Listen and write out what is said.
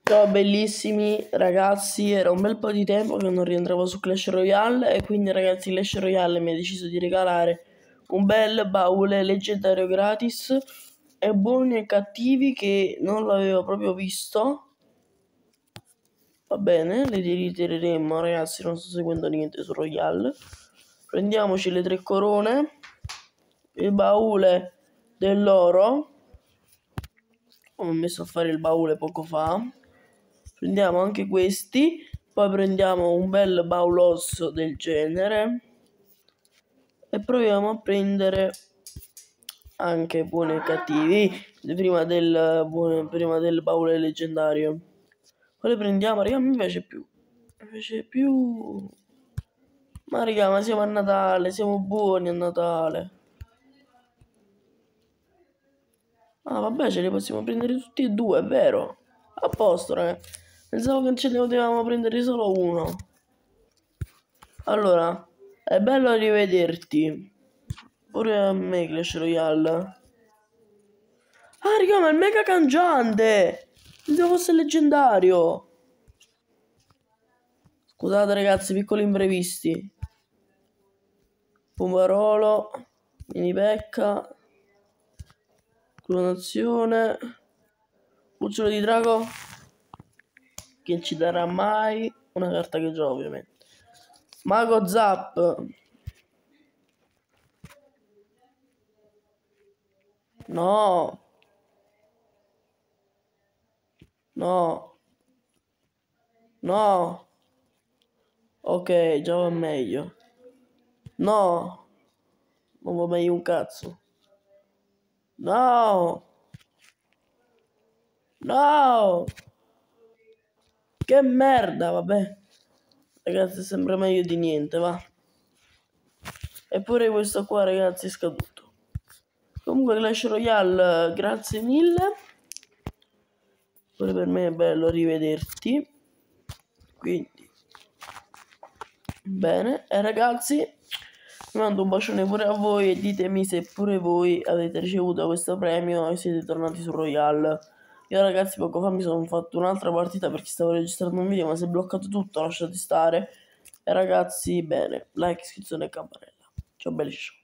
Ciao bellissimi ragazzi, era un bel po' di tempo che non rientravo su Clash Royale e quindi ragazzi Clash Royale mi ha deciso di regalare un bel baule leggendario gratis e buoni e cattivi che non l'avevo proprio visto. Va bene, le ritireremo ragazzi, non sto seguendo niente su Royale. Prendiamoci le 3 corone, il baule dell'oro. Ho messo a fare il baule poco fa. Prendiamo anche questi, poi prendiamo un bel baulosso del genere e proviamo a prendere anche buoni e cattivi prima del baule leggendario. Quale prendiamo? Raga, mi piace più. Ma raga, ma siamo a Natale, siamo buoni a Natale. Ah vabbè, ce li possiamo prendere tutti e due, è vero. A posto, raga. Pensavo che ce ne potevamo prendere solo uno. Allora, è bello rivederti. Pure a me Clash Royale. Ah, raga, ma è il mega cangiante! Pensavo fosse leggendario. Scusate ragazzi, piccoli imprevisti. Pomarolo, mini pecca, clonazione, cucciolo di drago, che ci darà mai una carta che gioco ovviamente. Mago Zap. No. No. No. Ok, già va meglio. No. Non va meglio un cazzo. No. No. Che merda, vabbè. Ragazzi, sembra meglio di niente, va. Eppure questo qua, ragazzi, è scaduto. Comunque Clash Royale, grazie mille. Pure per me è bello rivederti. Quindi, bene. E ragazzi, vi mando un bacione pure a voi e ditemi se pure voi avete ricevuto questo premio e siete tornati su Royale. Io ragazzi poco fa mi sono fatto un'altra partita perché stavo registrando un video ma si è bloccato tutto, lasciate stare. E ragazzi, bene, like, iscrizione e campanella. Ciao belli ciao.